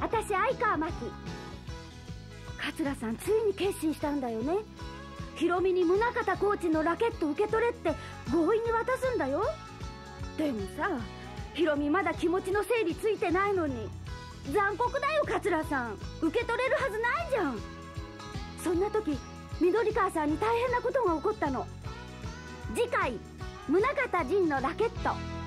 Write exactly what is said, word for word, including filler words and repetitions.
私相川真紀。桂さんついに決心したんだよね。ヒロミに宗像コーチのラケット受け取れって強引に渡すんだよ。でもさ、ヒロミまだ気持ちの整理ついてないのに。残酷だよ桂さん、受け取れるはずないじゃん。そんな時緑川さんに大変なことが起こったの。次回宗像仁のラケット。